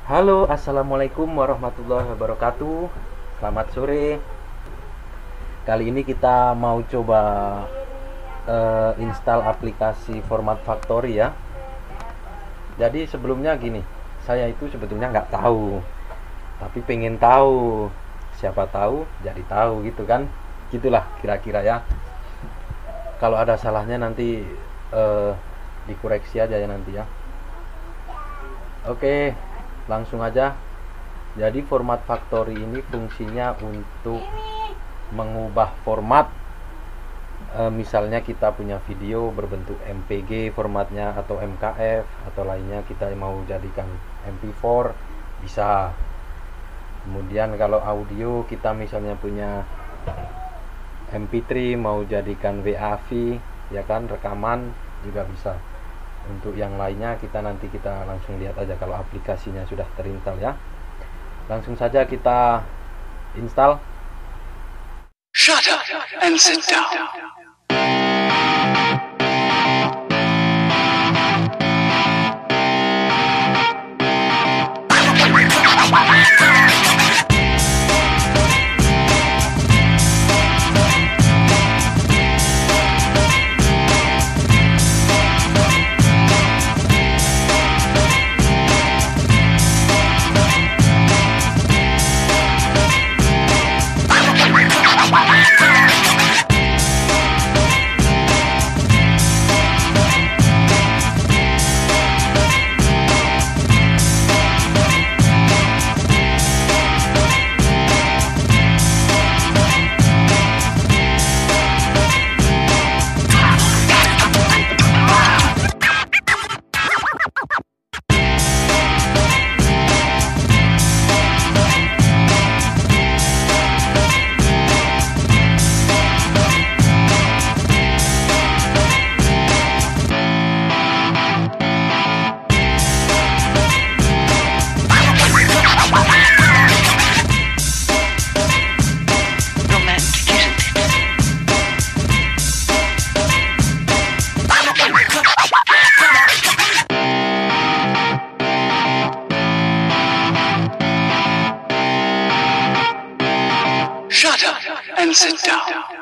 Halo, assalamualaikum warahmatullahi wabarakatuh. Selamat sore. Kali ini kita mau coba install aplikasi Format Factory ya. Jadi sebelumnya gini, saya itu sebetulnya nggak tahu, tapi pengen tahu. Siapa tahu, jadi tahu gitu kan. Gitulah kira-kira ya. Kalau ada salahnya nanti dikoreksi aja ya nanti ya. Oke, langsung aja. Jadi Format Factory ini fungsinya untuk mengubah format. Misalnya kita punya video berbentuk MPG formatnya, atau MKF, atau lainnya kita mau jadikan MP4 bisa. Kemudian kalau audio kita misalnya punya MP3 mau jadikan WAV ya kan, rekaman juga bisa. Untuk yang lainnya kita langsung lihat aja kalau aplikasinya sudah terinstall ya. Langsung saja kita install. Shut up and sit down. Shut up and sit down.